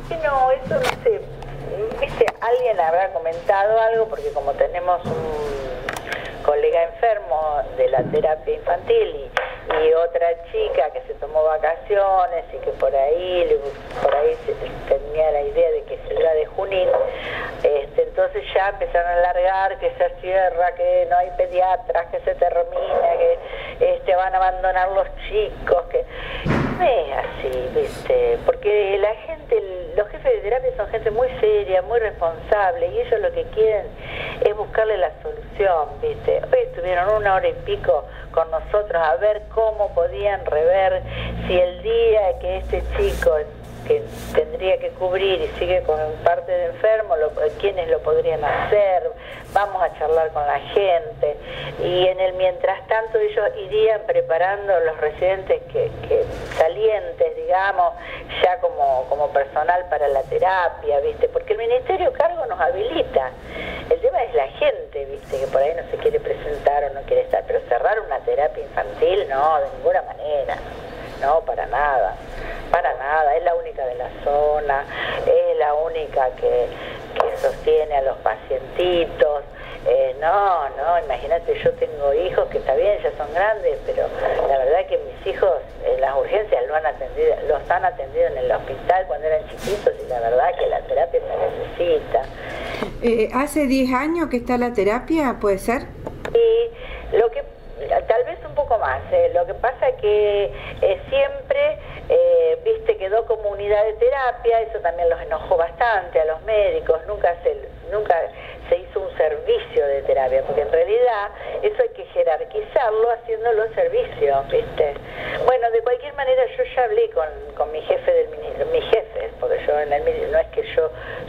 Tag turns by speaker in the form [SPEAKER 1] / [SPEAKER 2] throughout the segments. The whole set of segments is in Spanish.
[SPEAKER 1] que no, eso no sé, viste, alguien habrá comentado algo, porque como tenemos un colega enfermo de la terapia infantil y otra chica que se tomó vacaciones y que por ahí se tenía la idea de que se iba de Junín, entonces ya empezaron a alargar que se cierra, que no hay pediatras, que se termina, que van a abandonar los chicos, que no es así, viste, porque la gente, los jefes de terapia son gente muy seria, muy responsable, y ellos lo que quieren es buscarle la solución, viste. Hoy estuvieron 1 hora y pico con nosotros a ver cómo podían rever si el día que este chico que tendría que cubrir y sigue con parte de enfermo, quiénes lo podrían hacer, vamos a charlar con la gente, y en el mientras tanto ellos irían preparando los residentes que salientes, digamos, ya como personal para la terapia, viste, porque el Ministerio Cargo nos habilita, el tema es la gente, viste, que por ahí no se quiere presentar o no quiere estar, pero cerrar una terapia infantil, no, de ninguna manera, no, para nada, es la única de la zona, es la única que sostiene a los pacientitos. No, imagínate, yo tengo hijos que está bien, ya son grandes, pero la verdad que mis hijos en las urgencias los han atendido en el hospital cuando eran chiquitos, y la verdad que la terapia se necesita.
[SPEAKER 2] ¿Hace 10 años que está la terapia, puede ser?
[SPEAKER 1] Y tal vez un poco más, lo que pasa es que siempre, viste, quedó como unidad de terapia, eso también los enojó bastante a los médicos, nunca se hizo un servicio de terapia, porque en realidad eso hay que jerarquizarlo haciéndolo servicio, viste. Bueno, de cualquier manera yo ya hablé con mi jefe del ministerio, mis jefes, porque yo en el ministerio, no es que yo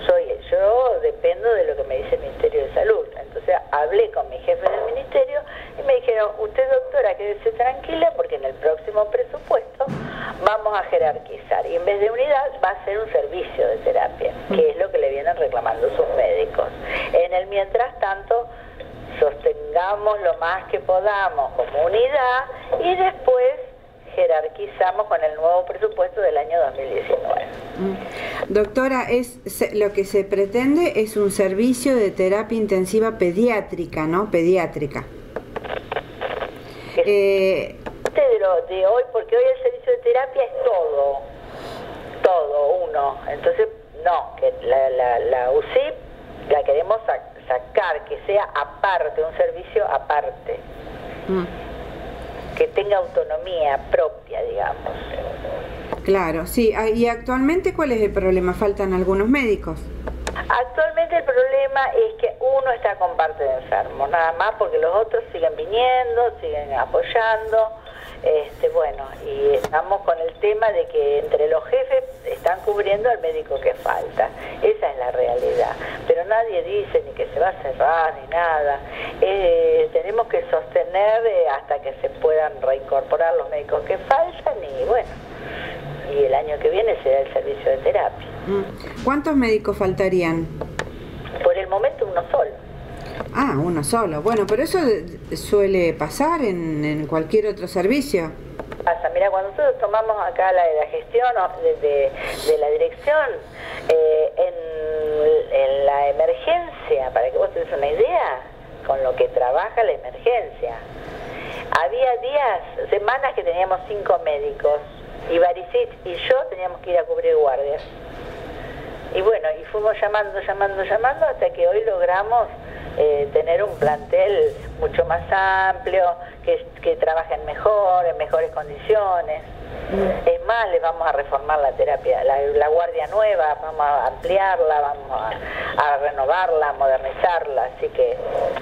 [SPEAKER 1] dependo de lo que me dice el Ministerio de Salud, entonces hablé con mi jefe del ministerio y me dijeron, usted doctora, quédese tranquila porque en el próximo presupuesto vamos a jerarquizar, y en vez de unidad va a ser un servicio de terapia, que es lo que le vienen reclamando sus médicos. En el mientras tanto, sostengamos lo más que podamos como unidad y después jerarquizamos con el nuevo presupuesto del año 2019.
[SPEAKER 2] Doctora, lo que se pretende es un servicio de terapia intensiva pediátrica, ¿no? Pediátrica.
[SPEAKER 1] De hoy, porque hoy el servicio de terapia es todo uno. Entonces, no, que la UCIP la queremos sacar, que sea aparte, un servicio aparte, que tenga autonomía propia, digamos.
[SPEAKER 2] Claro, sí. ¿Y actualmente cuál es el problema? ¿Faltan algunos médicos?
[SPEAKER 1] Actualmente el problema es que uno está con parte de enfermos, nada más, porque los otros siguen viniendo, siguen apoyando. Bueno, y estamos con el tema de que entre los jefes están cubriendo al médico que falta. Esa es la realidad. Pero nadie dice ni que se va a cerrar ni nada. Tenemos que sostener hasta que se puedan reincorporar los médicos que faltan, y bueno, y el año que viene será el servicio de terapia.
[SPEAKER 2] ¿Cuántos médicos faltarían?
[SPEAKER 1] Por el momento uno solo.
[SPEAKER 2] Ah, uno solo. Bueno, pero eso suele pasar en cualquier otro servicio.
[SPEAKER 1] Pasa, mira, cuando nosotros tomamos acá la gestión de la dirección, en la emergencia, para que vos te des una idea, con lo que trabaja la emergencia, había días, semanas que teníamos 5 médicos, y Baricit y yo teníamos que ir a cubrir guardias. Y bueno, y fuimos llamando hasta que hoy logramos tener un plantel mucho más amplio, que trabajen mejor, en mejores condiciones. Es más, le vamos a reformar la terapia, la guardia nueva, vamos a ampliarla, vamos a renovarla, a modernizarla, así que...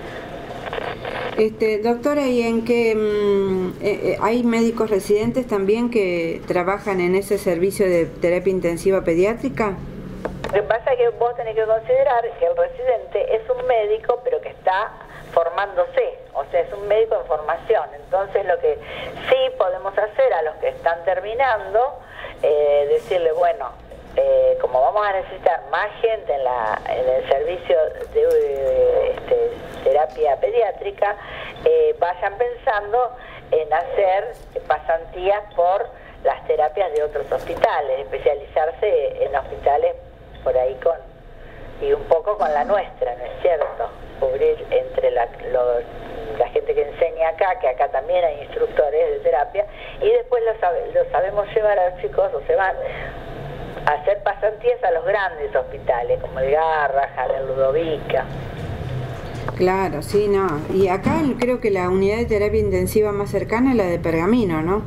[SPEAKER 2] Doctora, ¿y en qué hay médicos residentes también que trabajan en ese servicio de terapia intensiva pediátrica?
[SPEAKER 1] Lo que pasa es que vos tenés que considerar que el residente es un médico, pero que está formándose, o sea, es un médico en formación. Entonces, lo que sí podemos hacer a los que están terminando, decirle, bueno, como vamos a necesitar más gente en el servicio de terapia pediátrica, vayan pensando en hacer pasantías por las terapias de otros hospitales, especializarse en hospitales por ahí y un poco con la nuestra, ¿no es cierto? Cubrir entre la gente que enseña acá, que acá también hay instructores de terapia, y después lo sabemos llevar a los chicos, o se van a hacer pasantías a los grandes hospitales, como el Garrahan, el Ludovica.
[SPEAKER 2] Claro, sí, no. Y acá creo que la unidad de terapia intensiva más cercana es la de Pergamino, ¿no?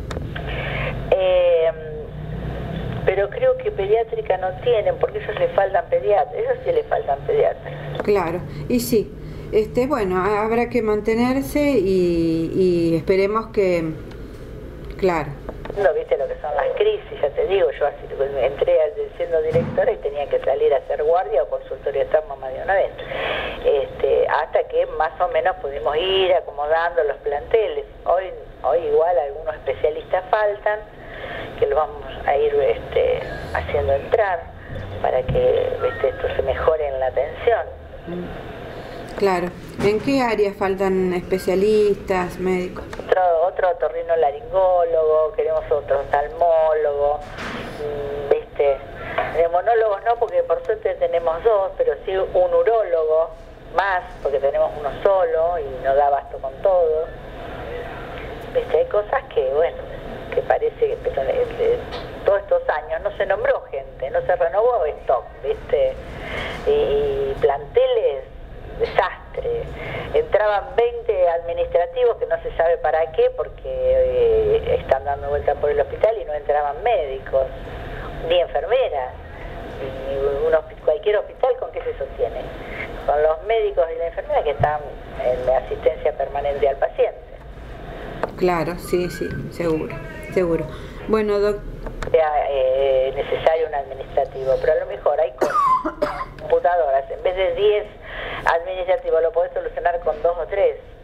[SPEAKER 1] Pero creo que pediátrica no tienen, porque ellos les faltan pediatras, ellos sí les faltan pediatras.
[SPEAKER 2] Claro, y sí, bueno, habrá que mantenerse y esperemos que, claro.
[SPEAKER 1] No, viste lo que son las crisis, ya te digo, yo así entré siendo directora y tenía que salir a hacer guardia o consultorio externo más de una vez. Hasta que más o menos pudimos ir acomodando los planteles. Hoy igual algunos especialistas faltan, que lo vamos a ir haciendo entrar para que esto se mejore en la atención.
[SPEAKER 2] Claro. ¿En qué áreas faltan especialistas, médicos?
[SPEAKER 1] Otro otorrinolaringólogo, queremos otro oftalmólogo, neumólogos no, porque por suerte tenemos dos, pero sí un urólogo más, porque tenemos uno solo y no da abasto con todo. Hay cosas que, bueno, que parece que todos estos años no se nombró gente, no se renovó stock, y planteles, desastre. Entraban 20 administrativos que no se sabe para qué, porque están dando vuelta por el hospital y no entraban médicos, ni enfermeras. Y cualquier hospital, ¿con qué se sostiene? Con los médicos y la enfermera que están en la asistencia permanente al paciente.
[SPEAKER 2] Claro, sí, seguro. Bueno,
[SPEAKER 1] necesario un administrativo, pero a lo mejor hay computadoras, en vez de 10 administrativos lo podés solucionar con 2 o 3.